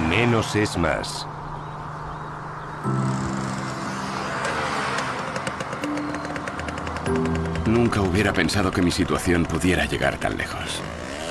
Menos es más. Nunca hubiera pensado que mi situación pudiera llegar tan lejos.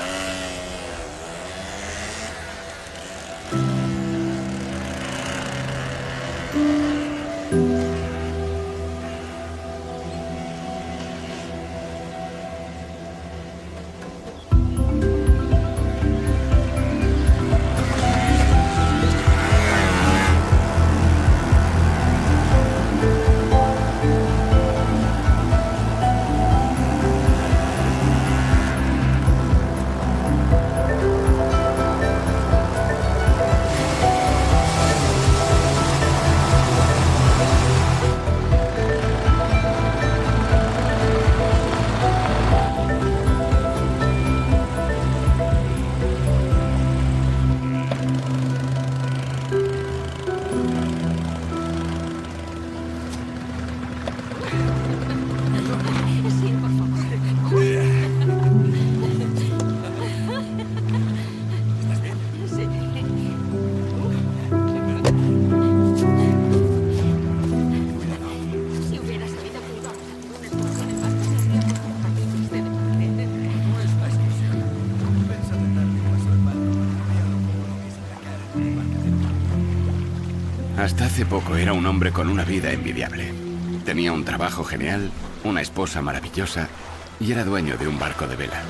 Hasta hace poco era un hombre con una vida envidiable. Tenía un trabajo genial, una esposa maravillosa y era dueño de un barco de vela.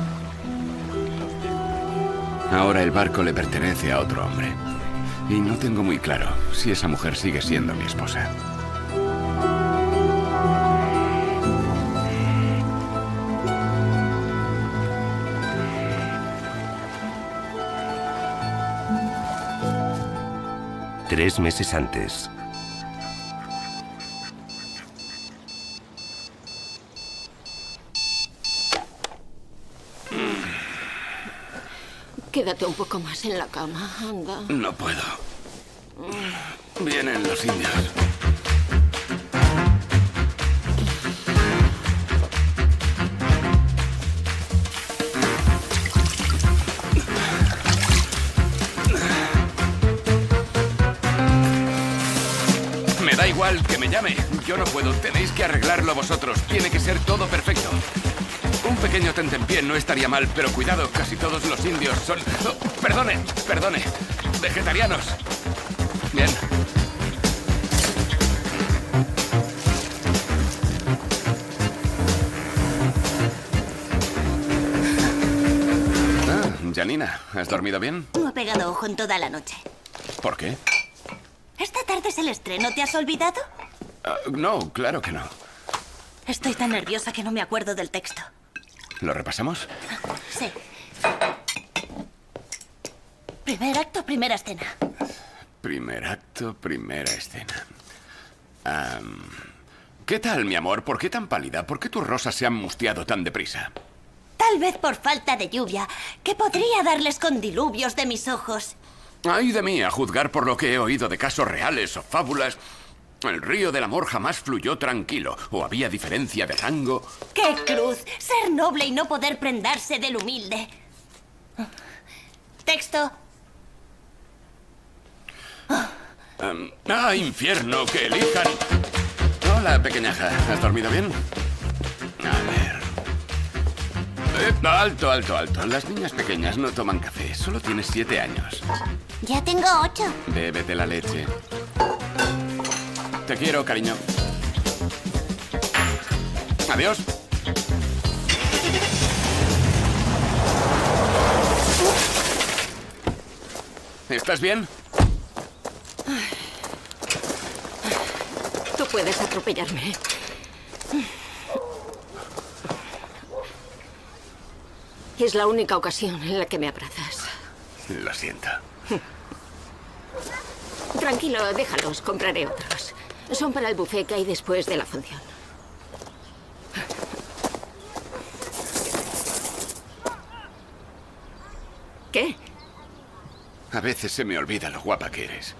Ahora el barco le pertenece a otro hombre. Y no tengo muy claro si esa mujer sigue siendo mi esposa. Tres meses antes. Quédate un poco más en la cama, anda. No puedo. Vienen los indios. Me da igual que me llame. Yo no puedo. Tenéis que arreglarlo vosotros. Tiene que ser todo perfecto. Un pequeño tentempié no estaría mal, pero cuidado, casi todos los indios son... Oh, perdone, vegetarianos. Bien. Ah, Janina, ¿has dormido bien? No he pegado ojo en toda la noche. ¿Por qué? ¿Esta tarde es el estreno? ¿Te has olvidado? No, claro que no. Estoy tan nerviosa que no me acuerdo del texto. ¿Lo repasamos? Sí. Primer acto, primera escena. Primer acto, primera escena. ¿Qué tal, mi amor? ¿Por qué tan pálida? ¿Por qué tus rosas se han mustiado tan deprisa? Tal vez por falta de lluvia, que podría darles con diluvios de mis ojos. Ay de mí, a juzgar por lo que he oído de casos reales o fábulas. El río del amor jamás fluyó tranquilo, o había diferencia de rango. ¡Qué cruz! Ser noble y no poder prendarse del humilde. Texto. Infierno, que elijan. Hola, pequeñaja. ¿Has dormido bien? A ver. Alto, alto, alto. Las niñas pequeñas no toman café. Solo tienes 7 años. Ya tengo 8. Bébete la leche. Te quiero, cariño. Adiós. ¿Estás bien? Tú puedes atropellarme. Es la única ocasión en la que me abrazas. Lo siento. Tranquilo, déjalos. Compraré otros. Son para el buffet que hay después de la función. ¿Qué? A veces se me olvida lo guapa que eres.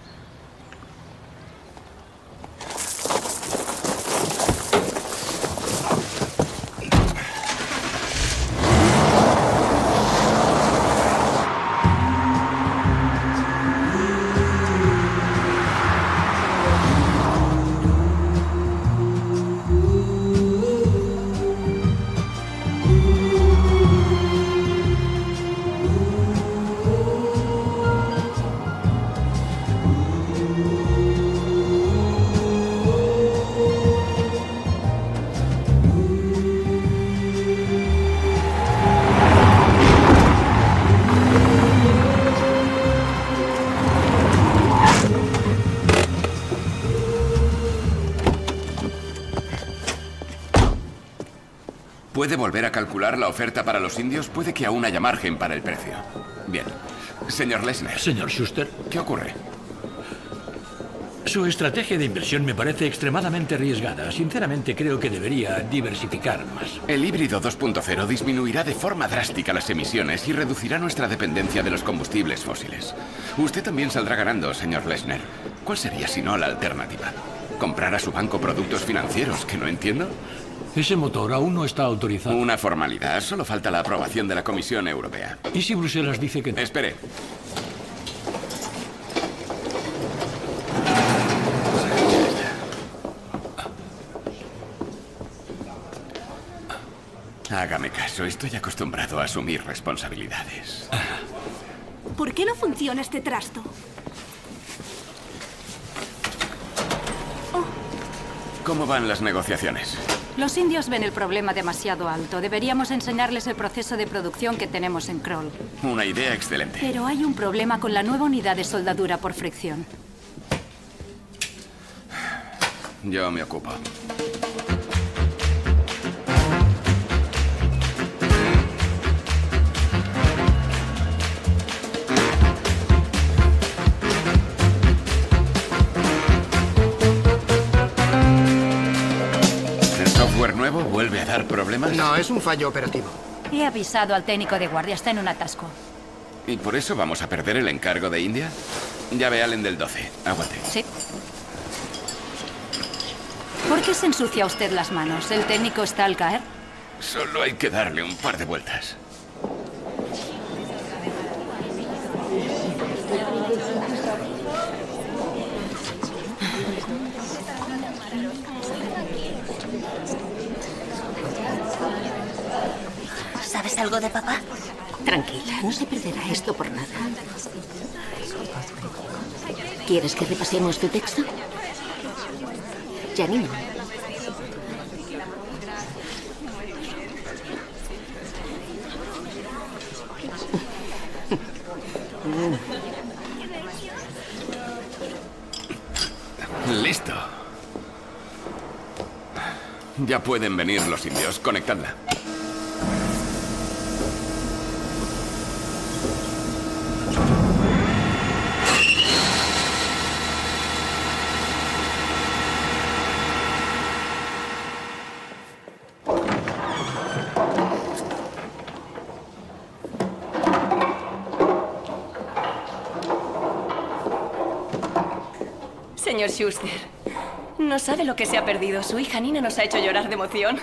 ¿Puede volver a calcular la oferta para los indios? Puede que aún haya margen para el precio. Bien. Señor Lesner. Señor Schuster. ¿Qué ocurre? Su estrategia de inversión me parece extremadamente arriesgada. Sinceramente, creo que debería diversificar más. El híbrido 2.0 disminuirá de forma drástica las emisiones y reducirá nuestra dependencia de los combustibles fósiles. Usted también saldrá ganando, señor Lesner. ¿Cuál sería, si no, la alternativa? ¿Comprar a su banco productos financieros que no entiendo? Ese motor aún no está autorizado. Una formalidad. Solo falta la aprobación de la Comisión Europea. ¿Y si Bruselas dice que no? Espere. Hágame caso, estoy acostumbrado a asumir responsabilidades. ¿Por qué no funciona este trasto? ¿Cómo van las negociaciones? Los indios ven el problema demasiado alto. Deberíamos enseñarles el proceso de producción que tenemos en Kroll. Una idea excelente. Pero hay un problema con la nueva unidad de soldadura por fricción. Yo me ocupo. ¿Nuevo vuelve a dar problemas? No, es un fallo operativo. He avisado al técnico de guardia, está en un atasco. ¿Y por eso vamos a perder el encargo de India? Llave Allen del 12. Aguante. Sí. ¿Por qué se ensucia usted las manos? ¿El técnico está al caer? Solo hay que darle un par de vueltas. ¿Sabes algo de papá? Tranquila, no se perderá esto por nada. ¿Quieres que repasemos tu texto? Janine. Listo. Ya pueden venir los indios. Conectadla. Señor Schuster, no sabe lo que se ha perdido. Su hija Nina nos ha hecho llorar de emoción.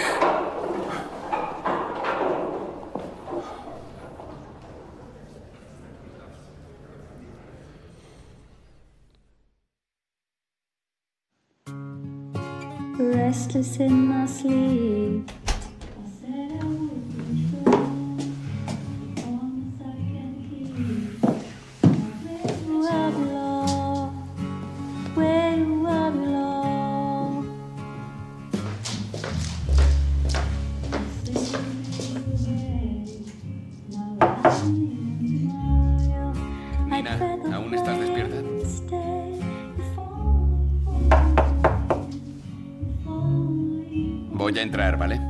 Restless in my sleep. Nina, ¿aún estás despierta? Voy a entrar, ¿vale?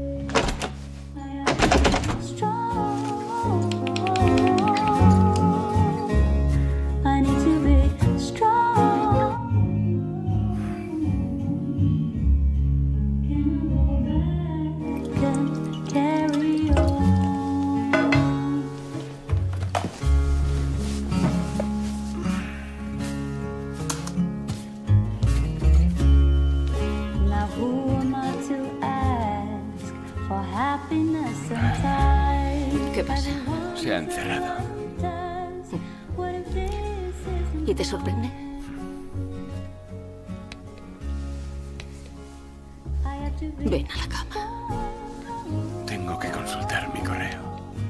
¿Qué pasa? Se ha encerrado. ¿Y te sorprende? Ven a la cama. Tengo que consultar mi correo.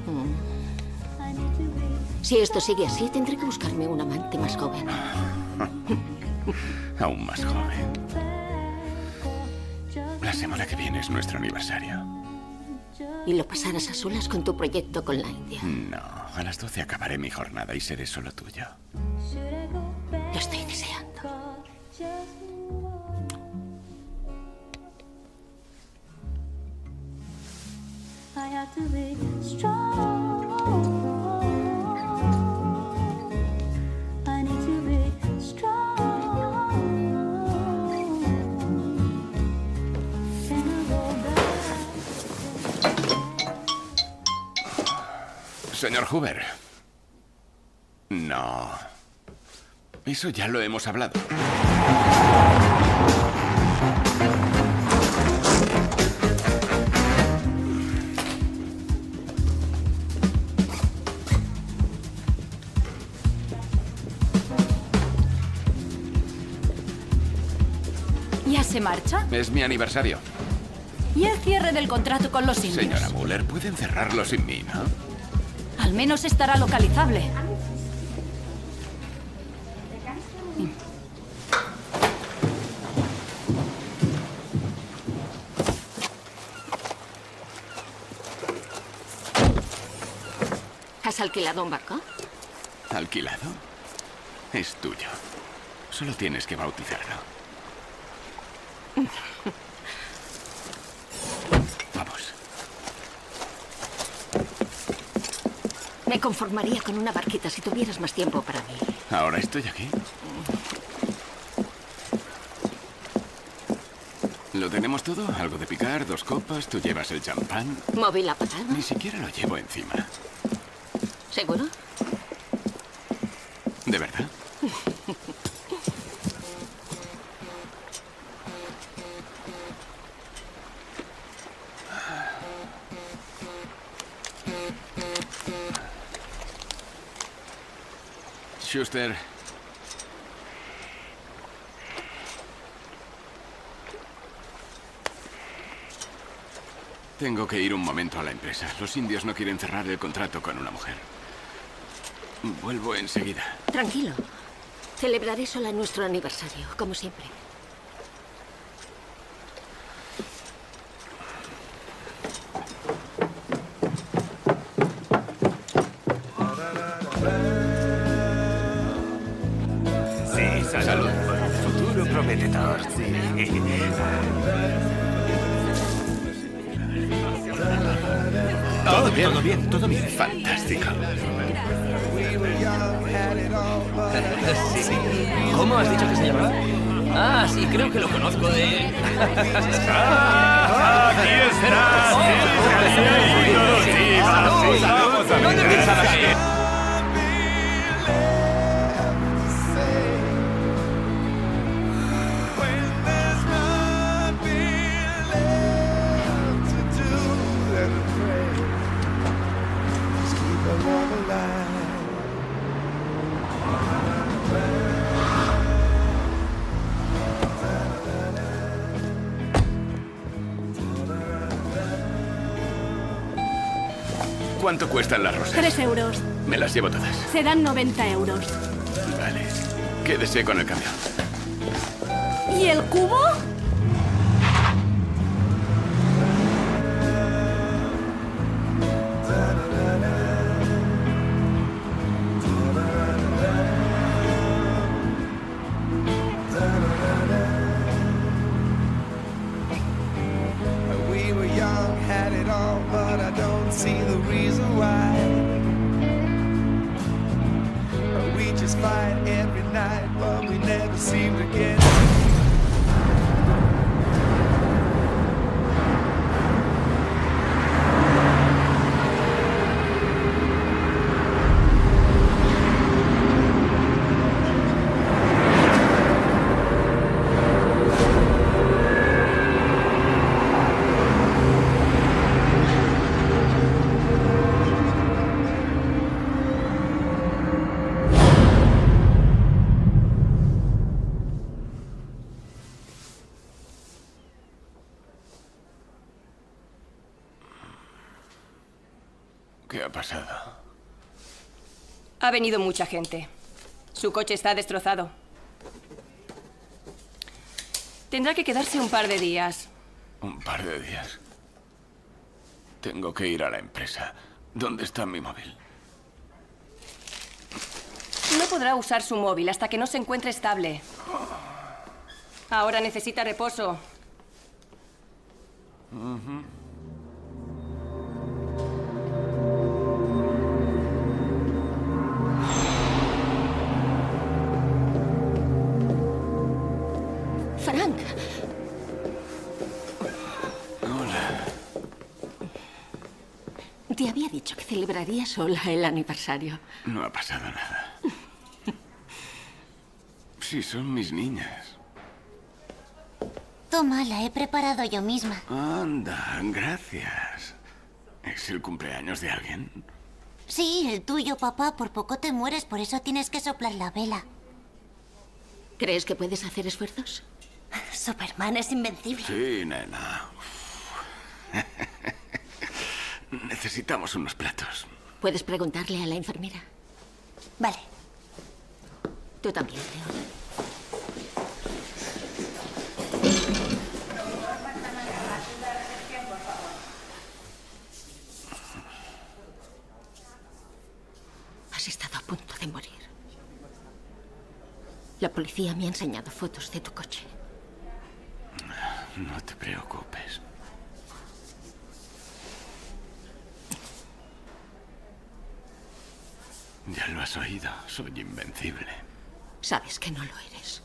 Si esto sigue así, tendré que buscarme un amante más joven. Aún más joven. La semana que viene es nuestro aniversario. ¿Y lo pasarás a solas con tu proyecto con la India? No, a las 12 acabaré mi jornada y seré solo tuyo. Lo estoy deseando. I have to be strong. I need to be strong. Can I go back? Señor Hoover. No. Eso ya lo hemos hablado. ¿Ya se marcha? Es mi aniversario. ¿Y el cierre del contrato con los indios? Señora Muller, pueden cerrarlo sin mí, ¿no? Al menos estará localizable. ¿Has alquilado un barco? ¿Alquilado? Es tuyo. Solo tienes que bautizarlo. Vamos. Me conformaría con una barquita si tuvieras más tiempo para mí. Ahora estoy aquí. ¿Lo tenemos todo? Algo de picar, 2 copas, tú llevas el champán. ¿Móvil apagado? Ni siquiera lo llevo encima. ¿Seguro? ¿De verdad? Schuster. Tengo que ir un momento a la empresa. Los indios no quieren cerrar el contrato con una mujer. Vuelvo enseguida. Tranquilo. Celebraré sola nuestro aniversario, como siempre. Sí, salud. Futuro prometedor, sí. ¿Todo bien? Todo bien, todo bien. Fantástico. Sí. ¿Cómo has dicho que se llamaba? Ah, sí, creo que lo conozco de... ¡Aquí estás! ¿Dónde pensabas que...? ¿Cuánto cuestan las rosas? 3 euros. Me las llevo todas. Serán 90 euros. Vale. Quédese con el cambio. ¿Y el cubo? We were young, had it all, but I don't see the reason why. We just fight every night, but we never seem to get. ¿Qué ha pasado? Ha venido mucha gente. Su coche está destrozado. Tendrá que quedarse un par de días. Un par de días. Tengo que ir a la empresa. ¿Dónde está mi móvil? No podrá usar su móvil hasta que no se encuentre estable. Ahora necesita reposo. Frank. Hola. Te había dicho que celebraría sola el aniversario. No ha pasado nada. Sí, son mis niñas. Toma, la he preparado yo misma. Anda, gracias. ¿Es el cumpleaños de alguien? Sí, el tuyo, papá. Por poco te mueres, por eso tienes que soplar la vela. ¿Crees que puedes hacer esfuerzos? Superman es invencible. Sí, nena. Necesitamos unos platos. ¿Puedes preguntarle a la enfermera? Vale. Tú también, Leon. Has estado a punto de morir. La policía me ha enseñado fotos de tu coche. No te preocupes. Ya lo has oído. Soy invencible. Sabes que no lo eres.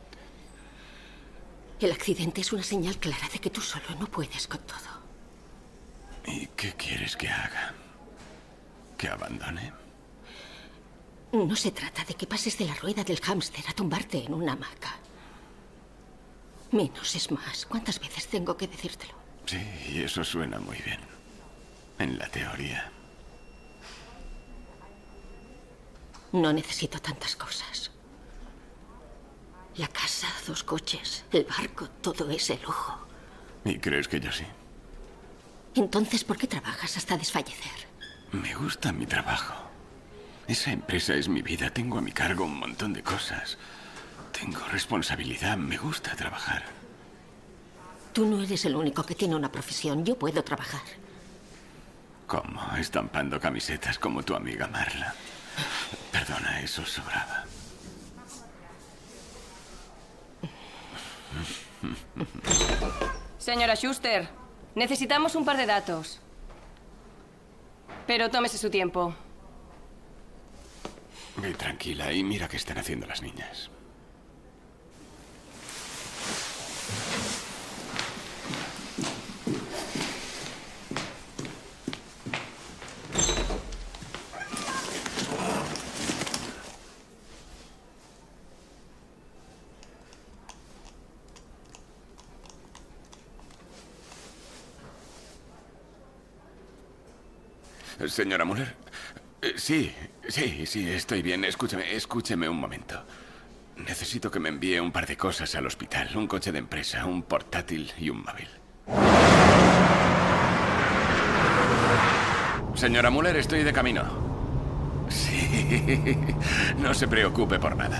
El accidente es una señal clara de que tú solo no puedes con todo. ¿Y qué quieres que haga? ¿Que abandone? No se trata de que pases de la rueda del hámster a tumbarte en una hamaca. Menos es más. ¿Cuántas veces tengo que decírtelo? Sí, y eso suena muy bien. En la teoría. No necesito tantas cosas. La casa, 2 coches, el barco, todo es el lujo. ¿Y crees que yo sí? Entonces, ¿por qué trabajas hasta desfallecer? Me gusta mi trabajo. Esa empresa es mi vida. Tengo a mi cargo un montón de cosas. Tengo responsabilidad. Me gusta trabajar. Tú no eres el único que tiene una profesión. Yo puedo trabajar. ¿Cómo? Estampando camisetas como tu amiga Marla. Perdona, eso sobraba. Señora Schuster, necesitamos un par de datos. Pero tómese su tiempo. Ve tranquila y mira qué están haciendo las niñas. Señora Muller. Sí, estoy bien. Escúcheme un momento. Necesito que me envíe un par de cosas al hospital. Un coche de empresa, un portátil y un móvil. Señora Muller, estoy de camino. Sí, no se preocupe por nada.